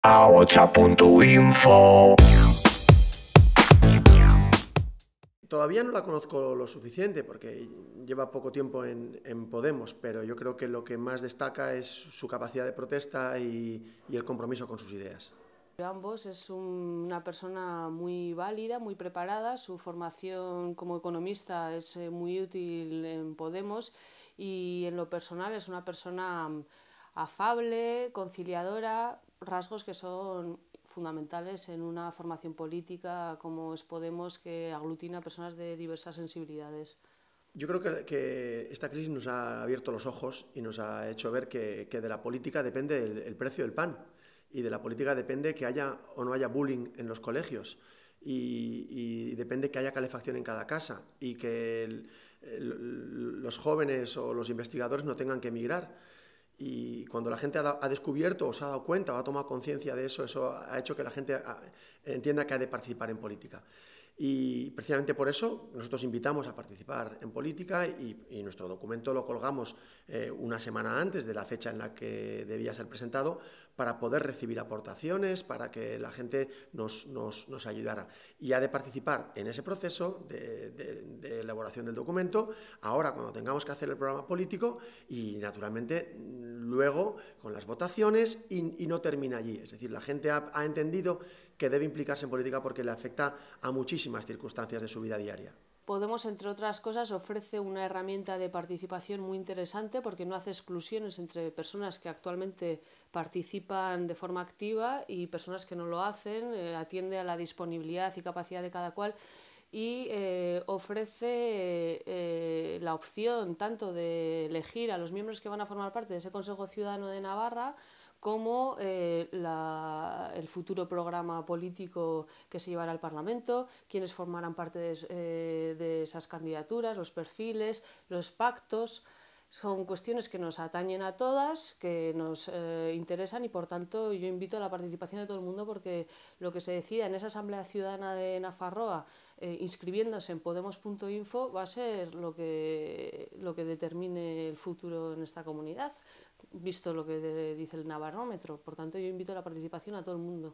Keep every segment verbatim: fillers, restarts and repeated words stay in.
ahotsa punto info. Todavía no la conozco lo suficiente porque lleva poco tiempo en, en Podemos, pero yo creo que lo que más destaca es su capacidad de protesta y, y el compromiso con sus ideas. Ambos es un, una persona muy válida, muy preparada, su formación como economista es eh, muy útil en Podemos y en lo personal es una persona afable, conciliadora, rasgos que son fundamentales en una formación política como es Podemos, que aglutina personas de diversas sensibilidades. Yo creo que, que esta crisis nos ha abierto los ojos y nos ha hecho ver que, que de la política depende el, el precio del pan, y de la política depende que haya o no haya bullying en los colegios, y, y depende que haya calefacción en cada casa y que el, el, los jóvenes o los investigadores no tengan que emigrar. Y cuando la gente ha, ha descubierto o se ha dado cuenta o ha tomado conciencia de eso, eso ha hecho que la gente entienda que ha de participar en política. Y precisamente por eso nosotros invitamos a participar en política y, y nuestro documento lo colgamos eh, una semana antes de la fecha en la que debía ser presentado, para poder recibir aportaciones, para que la gente nos, nos, nos ayudara. Y ha de participar en ese proceso de, de, de elaboración del documento, ahora cuando tengamos que hacer el programa político y, naturalmente, luego con las votaciones, y, y no termina allí. Es decir, la gente ha, ha entendido que debe implicarse en política porque le afecta a muchísimas circunstancias de su vida diaria. Podemos, entre otras cosas, ofrece una herramienta de participación muy interesante porque no hace exclusiones entre personas que actualmente participan de forma activa y personas que no lo hacen, eh, atiende a la disponibilidad y capacidad de cada cual y eh, ofrece eh, la opción tanto de elegir a los miembros que van a formar parte de ese Consejo Ciudadano de Navarra como eh, la, el futuro programa político que se llevará al Parlamento, quienes formarán parte de, eh, de esas candidaturas, los perfiles, los pactos. Son cuestiones que nos atañen a todas, que nos eh, interesan y, por tanto, yo invito a la participación de todo el mundo porque lo que se decida en esa Asamblea Ciudadana de Nafarroa, eh, inscribiéndose en podemos punto info, va a ser lo que, lo que determine el futuro en esta comunidad, visto lo que dice el Navarrómetro. Por tanto, yo invito a la participación a todo el mundo.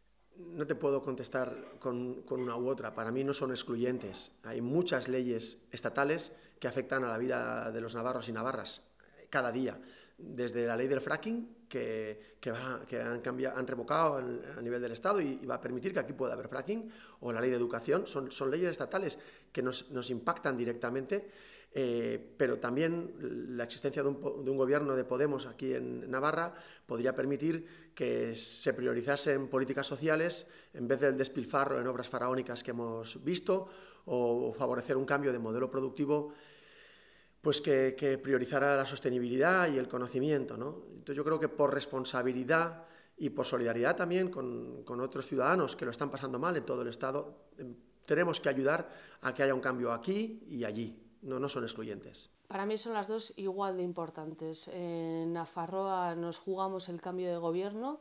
No te puedo contestar con, con una u otra. Para mí no son excluyentes. Hay muchas leyes estatales que afectan a la vida de los navarros y navarras cada día. Desde la ley del fracking, que, que, va, que han, cambiado, han revocado a nivel del Estado y, y va a permitir que aquí pueda haber fracking, o la ley de educación, son, son leyes estatales que nos, nos impactan directamente. Eh, pero también la existencia de un, de un gobierno de Podemos aquí en Navarra podría permitir que se priorizasen políticas sociales en vez del despilfarro en obras faraónicas que hemos visto, o favorecer un cambio de modelo productivo pues que, que priorizara la sostenibilidad y el conocimiento, ¿no? Entonces yo creo que por responsabilidad y por solidaridad también con, con otros ciudadanos que lo están pasando mal en todo el Estado, tenemos que ayudar a que haya un cambio aquí y allí. No, no son excluyentes. Para mí son las dos igual de importantes. En Nafarroa nos jugamos el cambio de gobierno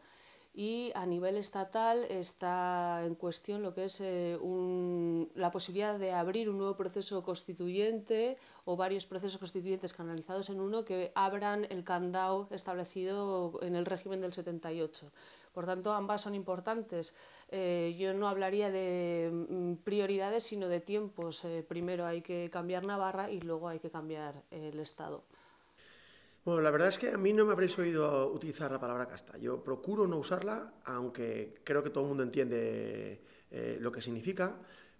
y a nivel estatal está en cuestión lo que es eh, un, la posibilidad de abrir un nuevo proceso constituyente o varios procesos constituyentes canalizados en uno que abran el candado establecido en el régimen del setenta y ocho. Por tanto, ambas son importantes. Eh, yo no hablaría de mm, prioridades, sino de tiempos. Eh, primero hay que cambiar Navarra y luego hay que cambiar eh, el Estado. Bueno, la verdad es que a mí no me habréis oído utilizar la palabra casta. Yo procuro no usarla, aunque creo que todo el mundo entiende eh, lo que significa,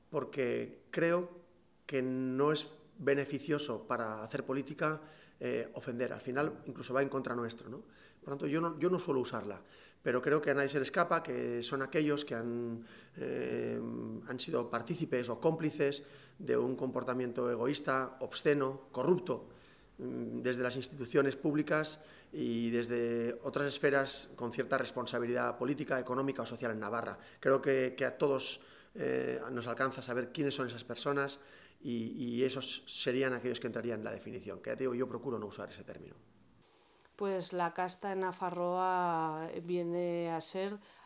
porque creo que no es beneficioso para hacer política eh, ofender. Al final incluso va en contra nuestro, ¿no? Por lo tanto, yo no, yo no suelo usarla, pero creo que a nadie se le escapa que son aquellos que han, eh, han sido partícipes o cómplices de un comportamiento egoísta, obsceno, corrupto, desde las instituciones públicas y desde otras esferas con cierta responsabilidad política, económica o social en Navarra. Creo que, que a todos eh, nos alcanza saber quiénes son esas personas y, y esos serían aquellos que entrarían en la definición, que ya te digo, yo procuro no usar ese término. Pues la casta en Nafarroa viene a ser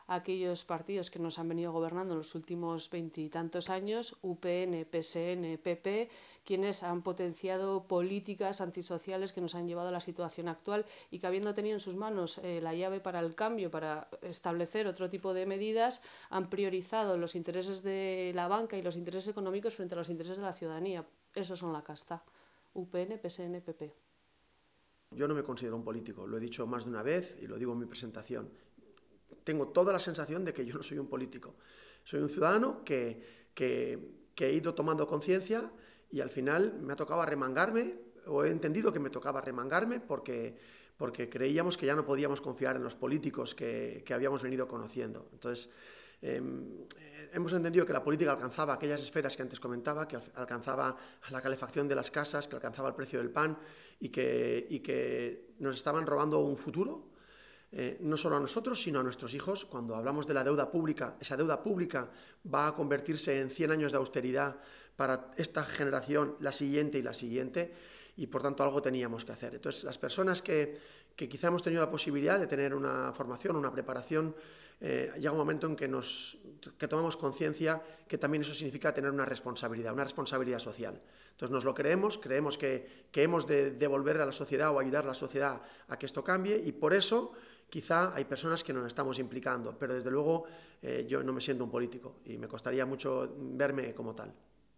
aquellos partidos que nos han venido gobernando en los últimos veintitantos años, U P N, P S N, P P, quienes han potenciado políticas antisociales que nos han llevado a la situación actual y que, habiendo tenido en sus manos eh, la llave para el cambio, para establecer otro tipo de medidas, han priorizado los intereses de la banca y los intereses económicos frente a los intereses de la ciudadanía. Esos son la casta. U P N, P S N, P P. Yo no me considero un político, lo he dicho más de una vez y lo digo en mi presentación. Tengo toda la sensación de que yo no soy un político. Soy un ciudadano que, que, que he ido tomando conciencia y al final me ha tocado arremangarme, o he entendido que me tocaba arremangarme porque, porque creíamos que ya no podíamos confiar en los políticos que, que habíamos venido conociendo. Entonces, eh, hemos entendido que la política alcanzaba aquellas esferas que antes comentaba, que alcanzaba la calefacción de las casas, que alcanzaba el precio del pan y que, y que nos estaban robando un futuro. Eh, no solo a nosotros, sino a nuestros hijos. Cuando hablamos de la deuda pública, esa deuda pública va a convertirse en cien años de austeridad para esta generación, la siguiente y la siguiente, y por tanto algo teníamos que hacer. Entonces, las personas que, que quizá hemos tenido la posibilidad de tener una formación, una preparación, eh, llega un momento en que, nos, que tomamos conciencia que también eso significa tener una responsabilidad, una responsabilidad social. Entonces nos lo creemos, creemos que, que hemos de devolver a la sociedad o ayudar a la sociedad a que esto cambie, y por eso quizá hay personas que nos estamos implicando, pero desde luego eh, yo no me siento un político y me costaría mucho verme como tal.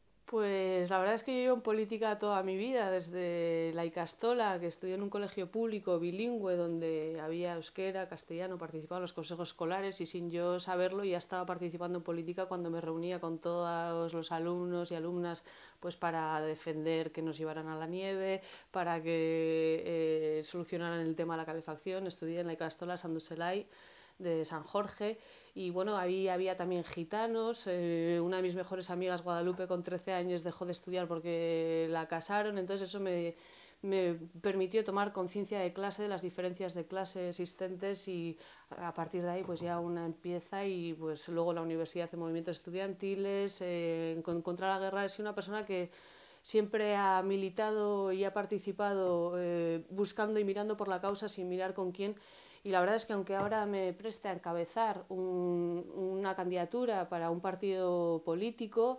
Pues la verdad es que yo llevo en política toda mi vida, desde la Icastola, que estudié en un colegio público bilingüe donde había euskera, castellano, participaba en los consejos escolares, y sin yo saberlo ya estaba participando en política cuando me reunía con todos los alumnos y alumnas pues para defender que nos llevaran a la nieve, para que eh, solucionaran el tema de la calefacción. Estudié en la Icastola San Duselai de San Jorge, y bueno, ahí había también gitanos. Eh, una de mis mejores amigas, Guadalupe, con trece años dejó de estudiar porque la casaron, entonces eso me, me permitió tomar conciencia de clase, de las diferencias de clase existentes, y a partir de ahí pues ya una empieza, y pues luego la universidad hace movimientos estudiantiles, eh, en contra de la guerra. Es una persona que siempre ha militado y ha participado eh, buscando y mirando por la causa sin mirar con quién. Y la verdad es que aunque ahora me preste a encabezar un, una candidatura para un partido político,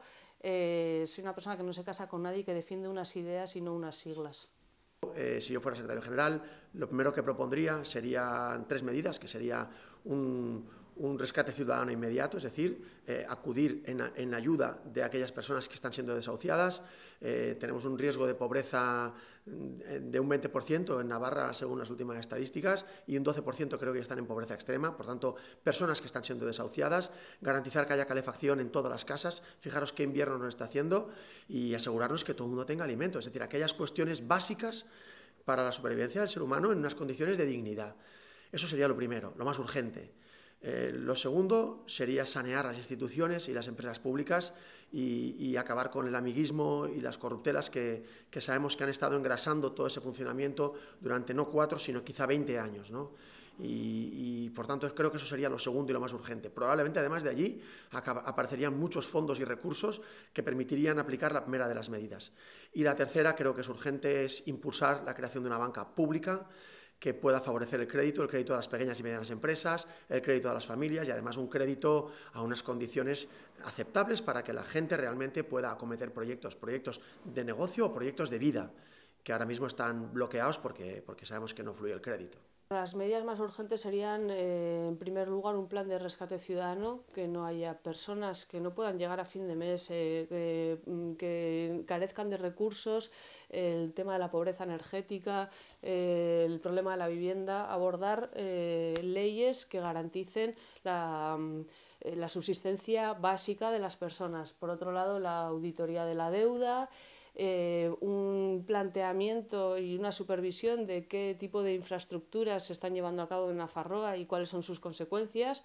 eh, soy una persona que no se casa con nadie y que defiende unas ideas y no unas siglas. Eh, si yo fuera secretario general, lo primero que propondría serían tres medidas, que sería un, un rescate ciudadano inmediato, es decir, eh, acudir en, en ayuda de aquellas personas que están siendo desahuciadas. Eh, tenemos un riesgo de pobreza de un veinte por ciento en Navarra, según las últimas estadísticas, y un doce por ciento creo que están en pobreza extrema. Por tanto, personas que están siendo desahuciadas, garantizar que haya calefacción en todas las casas. Fijaros qué invierno nos está haciendo, y asegurarnos que todo el mundo tenga alimento, es decir, aquellas cuestiones básicas para la supervivencia del ser humano en unas condiciones de dignidad. Eso sería lo primero, lo más urgente. Eh, lo segundo sería sanear las instituciones y las empresas públicas y, y acabar con el amiguismo y las corruptelas que, que sabemos que han estado engrasando todo ese funcionamiento durante no cuatro, sino quizá veinte años, ¿no? Y, y por tanto creo que eso sería lo segundo y lo más urgente. Probablemente además de allí acaba, aparecerían muchos fondos y recursos que permitirían aplicar la primera de las medidas. Y la tercera, creo que es urgente, es impulsar la creación de una banca pública que pueda favorecer el crédito, el crédito a las pequeñas y medianas empresas, el crédito a las familias, y además un crédito a unas condiciones aceptables para que la gente realmente pueda acometer proyectos, proyectos de negocio o proyectos de vida, que ahora mismo están bloqueados porque, porque sabemos que no fluye el crédito. Las medidas más urgentes serían, eh, en primer lugar, un plan de rescate ciudadano, que no haya personas que no puedan llegar a fin de mes, eh, eh, que carezcan de recursos, el tema de la pobreza energética, eh, el problema de la vivienda, abordar eh, leyes que garanticen la, eh, la subsistencia básica de las personas. Por otro lado, la auditoría de la deuda, Eh, un planteamiento y una supervisión de qué tipo de infraestructuras se están llevando a cabo en Nafarroa y cuáles son sus consecuencias,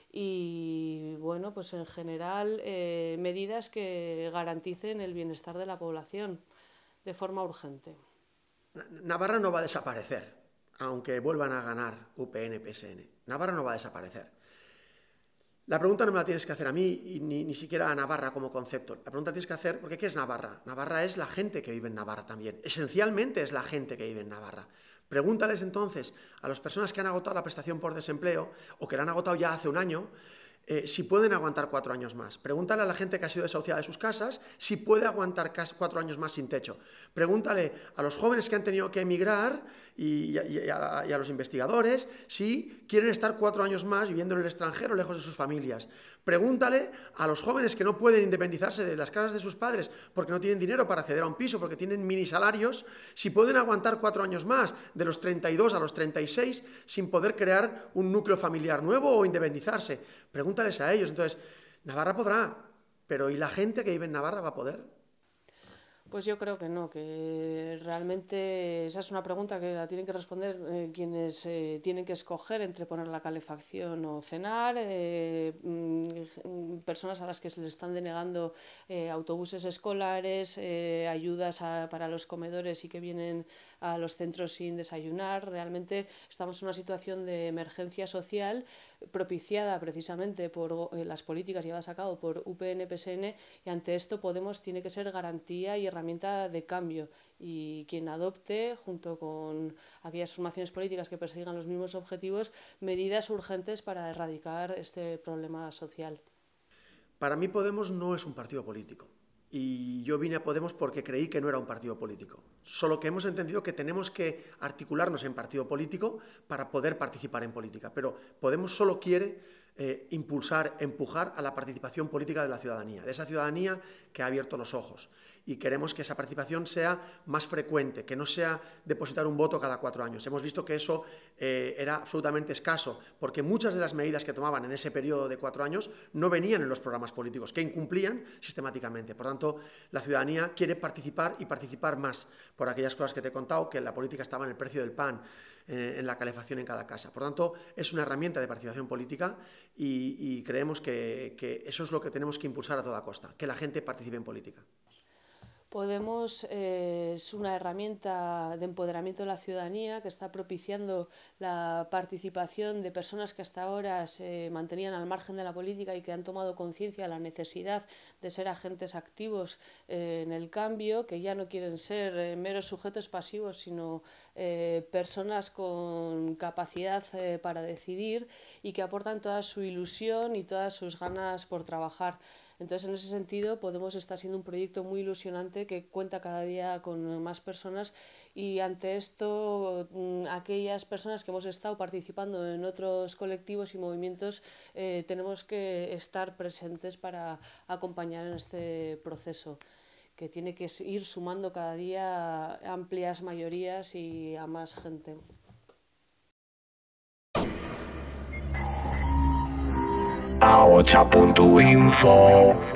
y bueno, pues en general eh, medidas que garanticen el bienestar de la población de forma urgente. Navarra no va a desaparecer, aunque vuelvan a ganar U P N, P S N. Navarra no va a desaparecer. La pregunta no me la tienes que hacer a mí, y ni, ni siquiera a Navarra como concepto. La pregunta tienes que hacer, porque ¿qué es Navarra? Navarra es la gente que vive en Navarra también. Esencialmente es la gente que vive en Navarra. Pregúntales entonces a las personas que han agotado la prestación por desempleo o que la han agotado ya hace un año, Eh, si pueden aguantar cuatro años más. Pregúntale a la gente que ha sido desahuciada de sus casas si puede aguantar cuatro años más sin techo. Pregúntale a los jóvenes que han tenido que emigrar y, y, y, a, y a los investigadores si quieren estar cuatro años más viviendo en el extranjero, lejos de sus familias. Pregúntale a los jóvenes que no pueden independizarse de las casas de sus padres porque no tienen dinero para acceder a un piso, porque tienen mini salarios, si pueden aguantar cuatro años más, de los treinta y dos a los treinta y seis, sin poder crear un núcleo familiar nuevo o independizarse. Pregúntales a ellos. Entonces, Navarra podrá, pero ¿y la gente que vive en Navarra va a poder? Pues yo creo que no, que realmente esa es una pregunta que la tienen que responder eh, quienes eh, tienen que escoger entre poner la calefacción o cenar, eh, mm, personas a las que se les están denegando eh, autobuses escolares, eh, ayudas a, para los comedores y que vienen a los centros sin desayunar. Realmente estamos en una situación de emergencia social propiciada precisamente por eh, las políticas llevadas a cabo por U P N P S N, y ante esto Podemos tiene que ser garantía y herramienta de cambio, y quien adopte, junto con aquellas formaciones políticas que persigan los mismos objetivos, medidas urgentes para erradicar este problema social. Para mí Podemos no es un partido político. Y yo vine a Podemos porque creí que no era un partido político. Solo que hemos entendido que tenemos que articularnos en partido político para poder participar en política. Pero Podemos solo quiere eh, impulsar, empujar a la participación política de la ciudadanía, de esa ciudadanía que ha abierto los ojos. Y queremos que esa participación sea más frecuente, que no sea depositar un voto cada cuatro años. Hemos visto que eso eh, era absolutamente escaso, porque muchas de las medidas que tomaban en ese periodo de cuatro años no venían en los programas políticos, que incumplían sistemáticamente. Por tanto, la ciudadanía quiere participar y participar más por aquellas cosas que te he contado, que la política estaba en el precio del pan, eh, en la calefacción en cada casa. Por tanto, es una herramienta de participación política y, y creemos que, que eso es lo que tenemos que impulsar a toda costa, que la gente participe en política. Podemos eh, es una herramienta de empoderamiento de la ciudadanía que está propiciando la participación de personas que hasta ahora se mantenían al margen de la política y que han tomado conciencia de la necesidad de ser agentes activos eh, en el cambio, que ya no quieren ser eh, meros sujetos pasivos, sino eh, personas con capacidad eh, para decidir y que aportan toda su ilusión y todas sus ganas por trabajar. Entonces, en ese sentido, Podemos está siendo un proyecto muy ilusionante que cuenta cada día con más personas, y ante esto, aquellas personas que hemos estado participando en otros colectivos y movimientos eh, tenemos que estar presentes para acompañar en este proceso, que tiene que ir sumando cada día amplias mayorías y a más gente. A ocho punto info